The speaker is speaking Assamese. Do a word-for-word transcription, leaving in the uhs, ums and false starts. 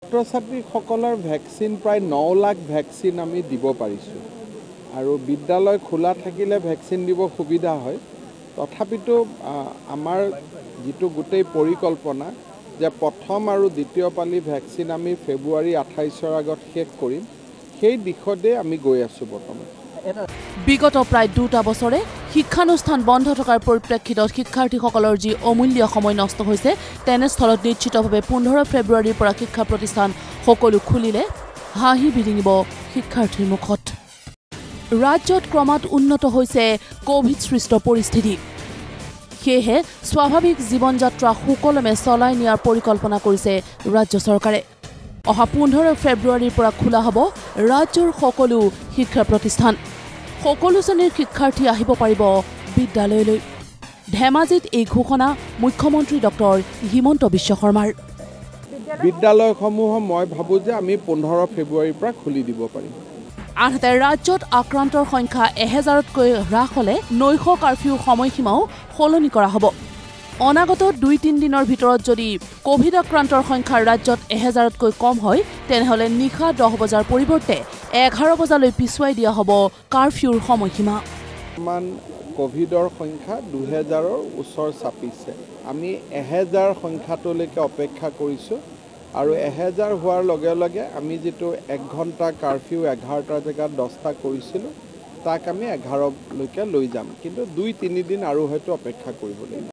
ছাত্ৰ ছাত্ৰীসকলৰ ভেকচিন প্ৰায় ন লাখ ভেকচিন আমি দিব পাৰিছোঁ আৰু বিদ্যালয় খোলা থাকিলে ভেকচিন দিব সুবিধা হয়। তথাপিতো আমাৰ যিটো গোটেই পৰিকল্পনা যে প্ৰথম আৰু দ্বিতীয় পালি ভেকচিন আমি ফেব্ৰুৱাৰী আঠাইছৰ আগত শেষ কৰিম, সেই দিশতে আমি গৈ আছোঁ বৰ্তমান। বিগত প্ৰায় দুটা বছৰে শিক্ষানুষ্ঠান বন্ধ থকাৰ পৰিপ্ৰেক্ষিতত শিক্ষাৰ্থীসকলৰ যি অমূল্য সময় নষ্ট হৈছে, তেনেস্থলত নিশ্চিতভাৱে পোন্ধৰ ফেব্ৰুৱাৰীৰ পৰা শিক্ষা প্ৰতিষ্ঠান সকলো খুলিলে হাঁহি বিৰিঙিব শিক্ষাৰ্থীৰ মুখত। ৰাজ্যত ক্ৰমাৎ উন্নত হৈছে কোভিড সৃষ্ট পৰিস্থিতি। সেয়েহে স্বাভাৱিক জীৱন যাত্ৰা সুকলমে চলাই নিয়াৰ পৰিকল্পনা কৰিছে ৰাজ্য চৰকাৰে। অহা পোন্ধৰ ফেব্ৰুৱাৰীৰ পৰা খোলা হ'ব ৰাজ্যৰ সকলো শিক্ষা প্ৰতিষ্ঠান। সকলো শ্ৰেণীৰ শিক্ষাৰ্থী আহিব পাৰিব বিদ্যালয়লৈ। ধেমাজিত এই ঘোষণা মুখ্যমন্ত্ৰী ডক্টৰ হিমন্ত বিশ্ব শৰ্মাৰ। বিদ্যালয়সমূহ মই ভাবোঁ যে আমি পোন্ধৰ ফেব্ৰুৱাৰীৰ পৰা খুলি দিব পাৰিম। আনহাতে ৰাজ্যত আক্ৰান্তৰ সংখ্যা এহেজাৰতকৈ হ্ৰাস হ'লে নৈশ কাৰফিউ সময়সীমাও সলনি কৰা হ'ব। অনাগত দুই তিনিদিনৰ ভিতৰত যদি কোভিড আক্ৰান্তৰ সংখ্যা ৰাজ্যত এহেজাৰতকৈ কম হয়, তেনেহ'লে নিশা দহ বজাৰ পৰিৱৰ্তে এঘাৰ বজালৈ পিছুৱাই দিয়া হ'ব কাৰফিউৰ সময়সীমা। বৰ্তমান কোভিডৰ সংখ্যা দুহেজাৰৰ ওচৰ চাপিছে। আমি এহেজাৰ সংখ্যাটোলৈকে অপেক্ষা কৰিছোঁ আৰু এহেজাৰ হোৱাৰ লগে লগে আমি যিটো এক ঘণ্টা কাৰফিউ এঘাৰটা জেগাত দহটা কৰিছিলোঁ, তাক আমি এঘাৰলৈকে লৈ যাম। কিন্তু দুই তিনিদিন আৰু হয়তো অপেক্ষা কৰিব লাগিব।